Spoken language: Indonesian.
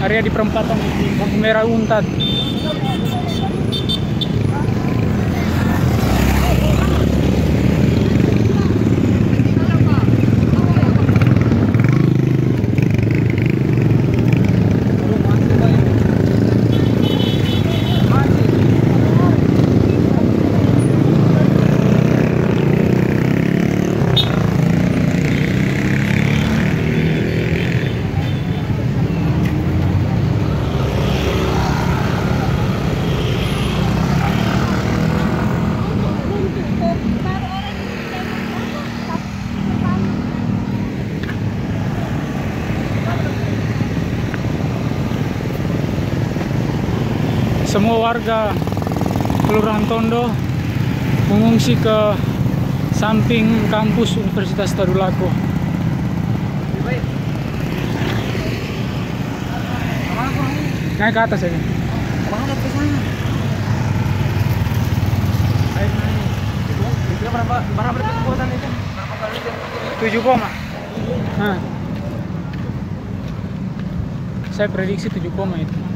area di perempatan lampu merah Untat. Semua warga Kelurahan Tondo mengungsi ke samping kampus Universitas Tadulako. Naik ke atas aja. Berapa kekuatan itu? 7 koma. Nah. Saya prediksi 7 koma itu.